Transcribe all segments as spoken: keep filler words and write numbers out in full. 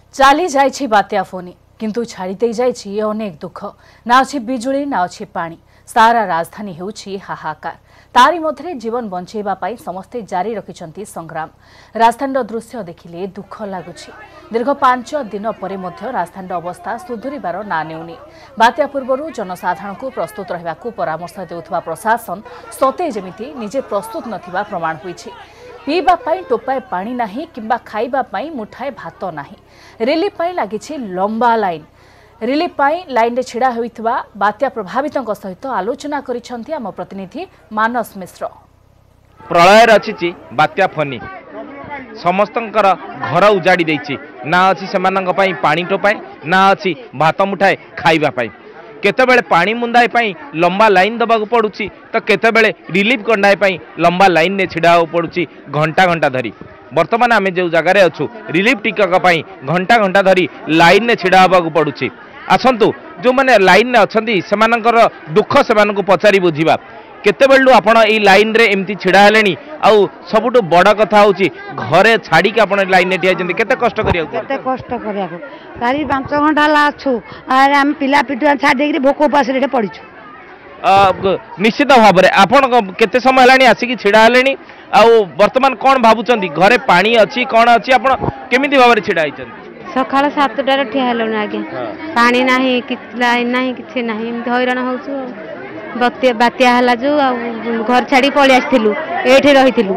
चाली जाइछि बात्या फोनी किंतु छाड़ी दे जाइछि अनेक दुख ना अछि बिजुली ना अछि पानी सारा राजधानी हेउछि हाहाकार तारी मध्य जीवन बंचेबा पाई समस्ते जारी रखिछंती संग्राम। राजधानी दृश्य देखिले दुख लागुछि। दीर्घ पांच दिन परे मध्य राजधानी अवस्था सुधुरिबार ना नेउनी। बात्या पूर्वरु जनसाधारण को प्रस्तुत रहिबाकू परामर्श देउथबा प्रशासन सते जेमिति निजे प्रस्तुत नथिबा प्रमाण होईछि। पीबा पाई टोपाए पानी नाही किंबा खाइबा पाई मुठाए भात नाही। रिलीफ पाई लागिछि लंबा लाइन। रिलीफ पाई लाइन रे छिड़ा होइथबा बात्या प्रभावितों सहित आलोचना करिसंती आम प्रतिनिधि मानस मिश्र। प्रलय रचिछि बात्या फनी समस्तंकर घर उजाड़ी देछि ना अछि सेमानंक पई पानी टोपाए ना अछि भात मुठाए खाइबा पाई। केतेबेले पानी मुंदाए पाई लंबा लाइन दबाक पड़ुछि तो केतेबेले रिलीफ गंडाए पाई लंबा लाइन ने छिड़ा पड़ुछि घंटा घंटा धरी। वर्तमान आमे जो जगार अच्छु रिलीफ टिकक पाई घंटा घंटा धरी लाइन ने छिड़ा होबाक पड़ुछि। आसंतु जो माने लाइन ने अछंती सेमानकर दुख सेमानकु पचारि बुझिबा केतेबेलु आपण ए लाइन रे एमती छिड़ा हेलेनी आउ सबुटु बड़ कथा होची घरे छाड़ी के आपण लाइन ने ठिया जंती केते कष्ट करिया केते कष्ट करिया चारि पांच घंटा लाछु आरे हम पिला पिटुआ छाड़ी के भोको पास रे पड़िछु। निश्चित भाव में आपण केते समय हलानी आसिकी छिड़ा हेलेनी आउ वर्तमान कोन भाबुचंती घरे पानी अछि कोन अछि आपण केमिति भाव रे छिड़ा आइचंती? सकाळ सात टा रे ठिया हेलोनी आगे पानी नाही कि लाइन नाही किछि नाही एमति हैरान होउछु। बात्या बात्या हला जो घर छाड़ी पळि आस्थिलु एठी रहिथिलु।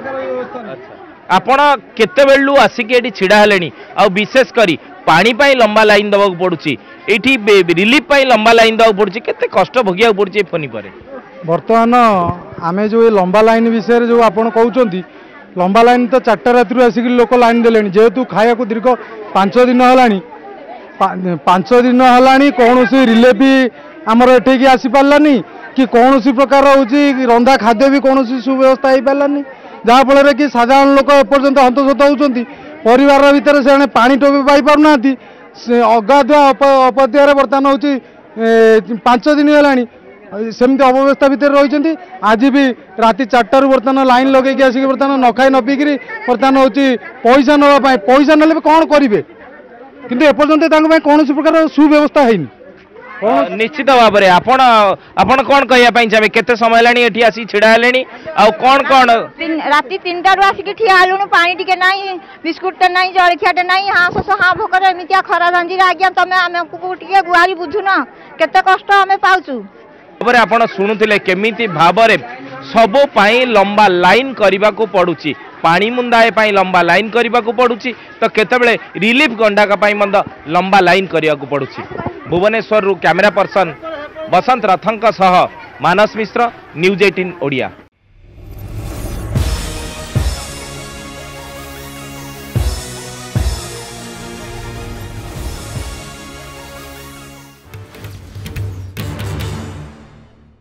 आपण केतेबेलु आसिकी एठी छिड़ा हेलेनी आ विशेष करी पानी पाई लंबा लाइन दबाक पड़ुछि एठी रिलीफ पाई लंबा लाइन दबाक पड़ुछि केते कष्ट भोगिया पड़ुछि फोनी परे। वर्तमान आमे जो लंबा लाइन विषय जो आपण कहउचंती लंबा लाइन तो चारटा राति आसिक लोक लाइन देलेनी जेहेतु खाया को दीर्घ पांच दिन हलानी पांच दिन हलानी कौन सी रिलीफ आमर एठेकी आसी पारलानी कि कौन सी प्रकार होची रंधा खाद्य भी कौन सी सुव्यवस्था हो पारलानी जहाँफल कि साधारण लोक एपर्यंत हंतसत होती परिवार भितर से पानी टोपे पाई पारना अगाधुआ अपद्य बर्तमान हूँ पांच दिन है सेमती अव्यवस्था भितर रही। आज भी राति चार्टर बर्तमान लाइन लगे आसिक बर्तमान न खाई न पीकि बर्तमान हूँ पैसा नापी पैसा ना कौन करेंगे किंतु एपर्यंत कौन प्रकार सुव्यवस्था है। निश्चित भाव में आपण आपण कौन कहया चाहे केते समय लानी एठी आसी छिड़ा हेलेनी आ कौन कौन राति तीन टारू आसिक ठिया हेलुनु पानी टिके नाही बिस्कुट नाही जलखियाटे नाही हाँ शोष हाँ भोकर एमितिया खरा रंजीर आज्ञा तमे आमको टिके गुहारी बुझुन केते कष्ट आमे पाउछु। आपण शुणुले केमिति भाव में सबो पाई लंबा लाइन करने को पड़ुछि पानी मुंदाए पाई लंबा लाइन करने को पड़ुछि तो केतेबेले रिलीफ गंडाका पाई मंद लंबा लाइन करने को पड़ुछि। भुवनेश्वर कैमरा पर्सन बसंत रथंक सह मानस मिश्र न्यूज अठारह ओडिया।